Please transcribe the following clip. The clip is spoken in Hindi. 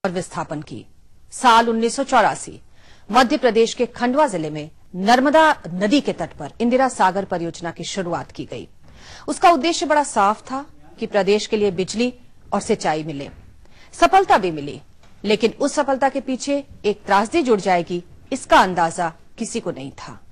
और विस्थापन की। साल 1984 मध्य प्रदेश के खंडवा जिले में नर्मदा नदी के तट पर इंदिरा सागर परियोजना की शुरुआत की गई। उसका उद्देश्य बड़ा साफ था कि प्रदेश के लिए बिजली और सिंचाई मिले। सफलता भी मिली, लेकिन उस सफलता के पीछे एक त्रासदी जुड़ जाएगी, इसका अंदाजा किसी को नहीं था।